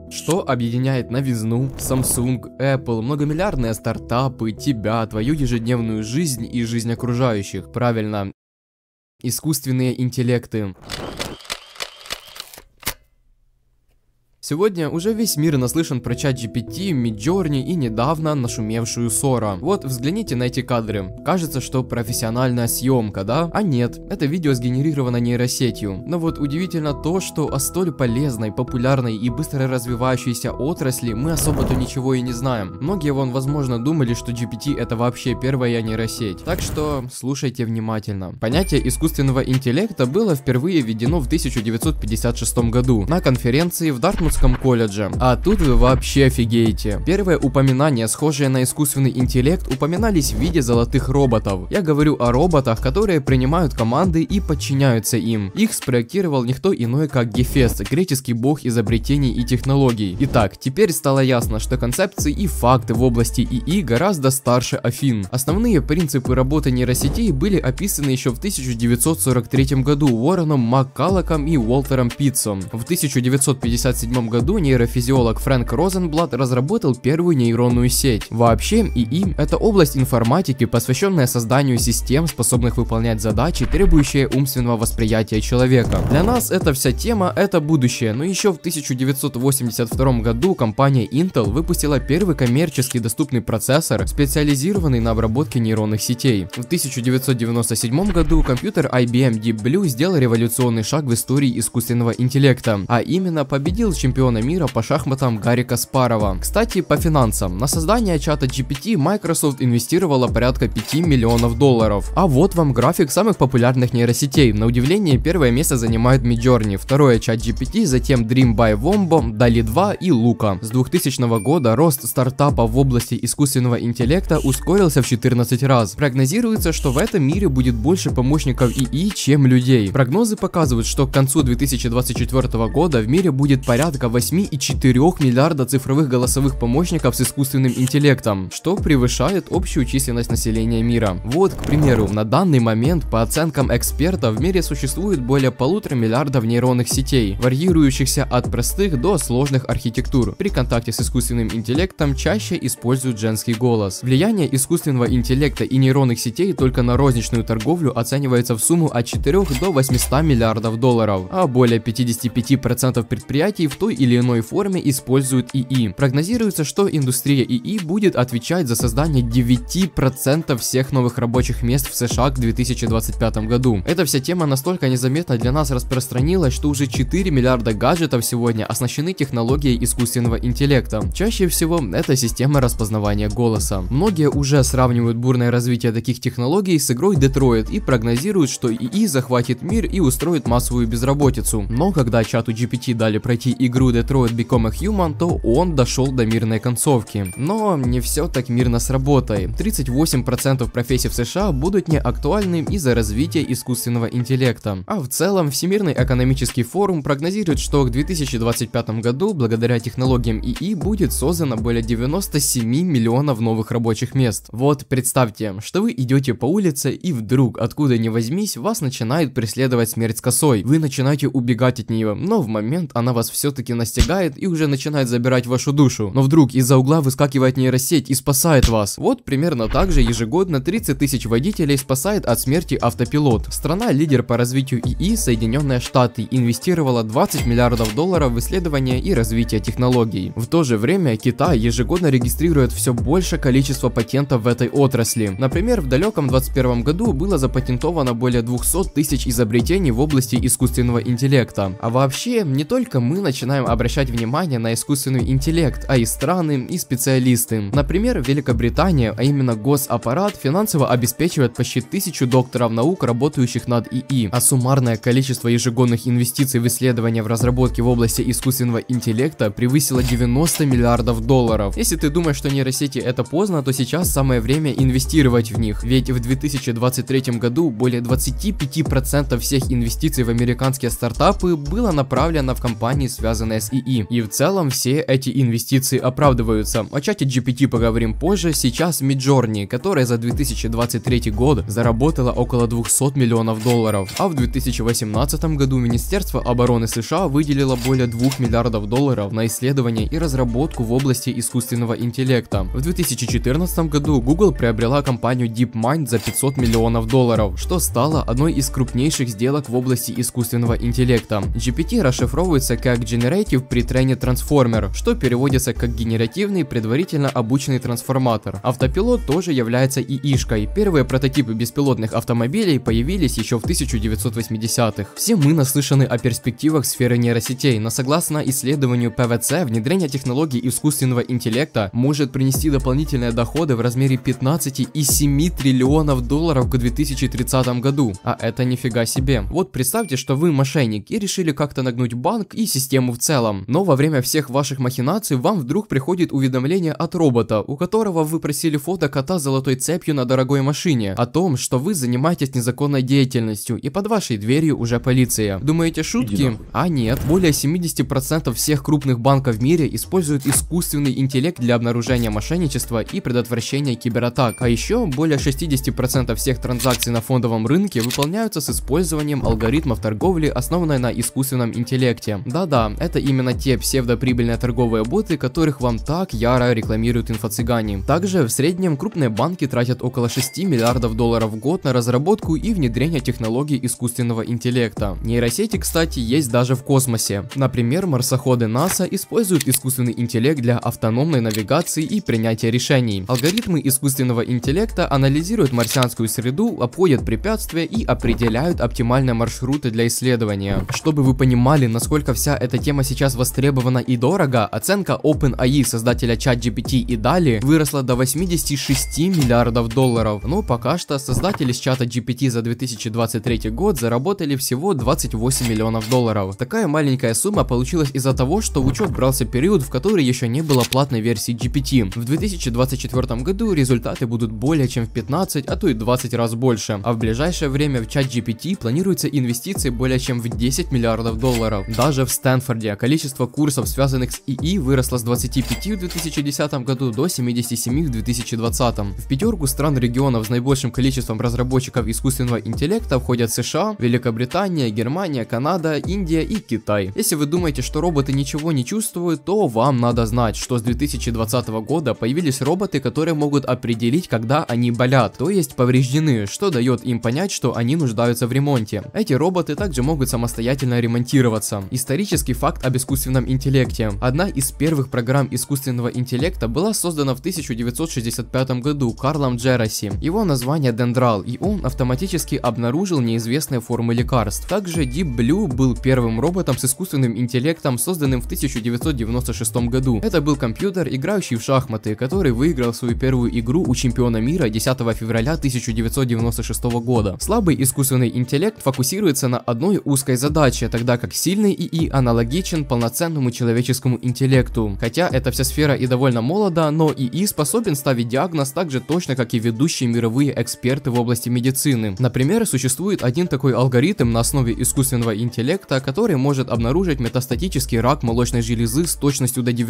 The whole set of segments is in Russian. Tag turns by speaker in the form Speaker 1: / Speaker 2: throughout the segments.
Speaker 1: Что объединяет новизну, Samsung, Apple, многомиллиардные стартапы, тебя, твою ежедневную жизнь и жизнь окружающих? Правильно, искусственные интеллекты. Сегодня уже весь мир наслышан про ChatGPT, Midjourney и недавно нашумевшую Sora. Вот взгляните на эти кадры. Кажется, что профессиональная съемка, да? А нет, это видео сгенерировано нейросетью. Но вот удивительно то, что о столь полезной, популярной и быстро развивающейся отрасли мы особо-то ничего и не знаем. Многие возможно думали, что GPT это вообще первая нейросеть. Так что слушайте внимательно. Понятие искусственного интеллекта было впервые введено в 1956 году на конференции в Дартмутском колледже. А тут вы вообще офигеете. Первые упоминания, схожие на искусственный интеллект, упоминались в виде золотых роботов. Я говорю о роботах, которые принимают команды и подчиняются им. Их спроектировал никто иной, как Гефест, греческий бог изобретений и технологий. Итак, теперь стало ясно, что концепции и факты в области ИИ гораздо старше Афин. Основные принципы работы нейросетей были описаны еще в 1943 году Уорреном Маккаллоком и Уолтером Питцом. В 1957 году нейрофизиолог Фрэнк Розенблат разработал первую нейронную сеть. Вообще, ИИ – это область информатики, посвященная созданию систем, способных выполнять задачи, требующие умственного восприятия человека. Для нас эта вся тема – это будущее, но еще в 1982 году компания Intel выпустила первый коммерчески доступный процессор, специализированный на обработке нейронных сетей. В 1997 году компьютер IBM Deep Blue сделал революционный шаг в истории искусственного интеллекта, а именно победил чемпиона мира по шахматам Гарри Каспарова. Кстати, по финансам. На создание чата GPT Microsoft инвестировала порядка $5 миллионов. А вот вам график самых популярных нейросетей. На удивление, первое место занимает Midjourney, второе ChatGPT, затем Dream by Wombo, DALL-E 2 и Luca. С 2000 года рост стартапов в области искусственного интеллекта ускорился в 14 раз. Прогнозируется, что в этом мире будет больше помощников ИИ, чем людей. Прогнозы показывают, что к концу 2024 года в мире будет порядка 8,4 миллиарда цифровых голосовых помощников с искусственным интеллектом, что превышает общую численность населения мира. Вот, к примеру, на данный момент, по оценкам экспертов, в мире существует более 1,5 миллиарда нейронных сетей, варьирующихся от простых до сложных архитектур. При контакте с искусственным интеллектом чаще используют женский голос. Влияние искусственного интеллекта и нейронных сетей только на розничную торговлю оценивается в сумму от 4 до 800 миллиардов долларов, а более 55% предприятий в той или иной форме используют ИИ. Прогнозируется, что индустрия ИИ будет отвечать за создание 9% всех новых рабочих мест в США к 2025 году. Эта вся тема настолько незаметно для нас распространилась, что уже 4 миллиарда гаджетов сегодня оснащены технологией искусственного интеллекта. Чаще всего это система распознавания голоса. Многие уже сравнивают бурное развитие таких технологий с игрой Detroit и прогнозируют, что ИИ захватит мир и устроит массовую безработицу. Но когда чату GPT дали пройти игру Detroit Become a Human, то он дошел до мирной концовки. Но не все так мирно с работой. 38% профессий в США будут не актуальны из-за развития искусственного интеллекта. А в целом Всемирный экономический форум прогнозирует, что к 2025 году благодаря технологиям ИИ будет создано более 97 миллионов новых рабочих мест. Вот представьте, что вы идете по улице и вдруг, откуда ни возьмись, вас начинает преследовать смерть с косой. Вы начинаете убегать от нее, но в момент она вас все-таки настигает и уже начинает забирать вашу душу. Но вдруг из-за угла выскакивает нейросеть и спасает вас. Вот примерно так же ежегодно 30 тысяч водителей спасает от смерти автопилот. Страна-лидер по развитию ИИ, Соединенные Штаты, инвестировала 20 миллиардов долларов в исследование и развитие технологий. В то же время Китай ежегодно регистрирует все больше количество патентов в этой отрасли. Например, в далеком 2021 году было запатентовано более 200 тысяч изобретений в области искусственного интеллекта. А вообще, не только мы начинаем обращать внимание на искусственный интеллект, а и страны, и специалисты. Например, Великобритания, а именно госаппарат, финансово обеспечивает почти 1000 докторов наук, работающих над ИИ, а суммарное количество ежегодных инвестиций в исследования в разработке в области искусственного интеллекта превысило 90 миллиардов долларов. Если ты думаешь, что нейросети это поздно, то сейчас самое время инвестировать в них, ведь в 2023 году более 25% всех инвестиций в американские стартапы было направлено в компании, связанные связанное с ИИ. И в целом все эти инвестиции оправдываются. О чате GPT поговорим позже. Сейчас Midjourney, которая за 2023 год заработала около 200 миллионов долларов. А в 2018 году Министерство обороны США выделило более 2 миллиардов долларов на исследования и разработку в области искусственного интеллекта. В 2014 году Google приобрела компанию DeepMind за 500 миллионов долларов, что стало одной из крупнейших сделок в области искусственного интеллекта. GPT расшифровывается как Generative Pre-Trained Transformer, что переводится как генеративный предварительно обученный трансформатор. Автопилот тоже является ИИшкой. Первые прототипы беспилотных автомобилей появились еще в 1980-х. Все мы наслышаны о перспективах сферы нейросетей, но согласно исследованию PwC, внедрение технологий искусственного интеллекта может принести дополнительные доходы в размере 15,7 триллионов долларов к 2030 году. А это нифига себе. Вот представьте, что вы мошенник и решили как-то нагнуть банк и систему в целом. Но во время всех ваших махинаций вам вдруг приходит уведомление от робота, у которого вы просили фото кота с золотой цепью на дорогой машине, о том, что вы занимаетесь незаконной деятельностью и под вашей дверью уже полиция. Думаете, шутки? А нет. Более 70% всех крупных банков в мире используют искусственный интеллект для обнаружения мошенничества и предотвращения кибератак. А еще более 60% всех транзакций на фондовом рынке выполняются с использованием алгоритмов торговли, основанной на искусственном интеллекте. Да-да, это именно те псевдоприбыльные торговые боты, которых вам так яро рекламируют инфо-цыгане. Также в среднем крупные банки тратят около 6 миллиардов долларов в год на разработку и внедрение технологий искусственного интеллекта. Нейросети, кстати, есть даже в космосе. Например, марсоходы НАСА используют искусственный интеллект для автономной навигации и принятия решений. Алгоритмы искусственного интеллекта анализируют марсианскую среду, обходят препятствия и определяют оптимальные маршруты для исследования. Чтобы вы понимали, насколько вся эта тема сейчас востребована и дорого, оценка OpenAI, создателя ChatGPT и DALL-E, выросла до 86 миллиардов долларов. Но пока что создатели с чата GPT за 2023 год заработали всего 28 миллионов долларов. Такая маленькая сумма получилась из-за того, что в учет брался период, в который еще не было платной версии GPT. В 2024 году результаты будут более чем в 15, а то и 20 раз больше. А в ближайшее время в ChatGPT планируются инвестиции более чем в 10 миллиардов долларов. Даже в Стэнфорде количество курсов, связанных с ИИ, выросло с 25 в 2010 году до 77 в 2020. В пятерку стран-регионов с наибольшим количеством разработчиков искусственного интеллекта входят США, Великобритания, Германия, Канада, Индия и Китай. Если вы думаете, что роботы ничего не чувствуют, то вам надо знать, что с 2020 года появились роботы, которые могут определить, когда они болят, то есть повреждены, что дает им понять, что они нуждаются в ремонте. Эти роботы также могут самостоятельно ремонтироваться. Исторический факт об искусственном интеллекте. Одна из первых программ искусственного интеллекта была создана в 1965 году Карлом Джераси. Его название Дендрал, и он автоматически обнаружил неизвестные формы лекарств. Также Deep Blue был первым роботом с искусственным интеллектом, созданным в 1996 году. Это был компьютер, играющий в шахматы, который выиграл свою первую игру у чемпиона мира 10 февраля 1996 года. Слабый искусственный интеллект фокусируется на одной узкой задаче, тогда как сильный ИИ аналогичен полноценному человеческому интеллекту. Хотя эта вся сфера и довольно молода, но ИИ способен ставить диагноз так же точно, как и ведущие мировые эксперты в области медицины. Например, существует один такой алгоритм на основе искусственного интеллекта, который может обнаружить метастатический рак молочной железы с точностью до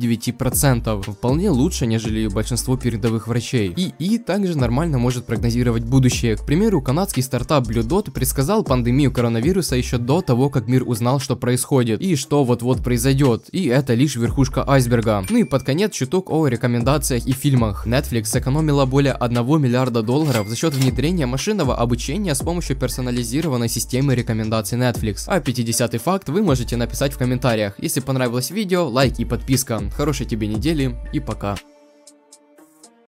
Speaker 1: 99%. Вполне лучше, нежели большинство передовых врачей. ИИ также нормально может прогнозировать будущее. К примеру, канадский стартап Blue Dot предсказал пандемию коронавируса еще до того, как мир узнал, что происходит и что вот-вот произойдет. И это лишь верхушка айсберга. Ну и под конец чуток о рекомендациях и фильмах. Netflix сэкономила более 1 миллиарда долларов за счет внедрения машинного обучения с помощью персонализированной системы рекомендаций Netflix. А 50-й факт вы можете написать в комментариях. Если понравилось видео, лайк и подписка. Хорошей тебе недели и пока.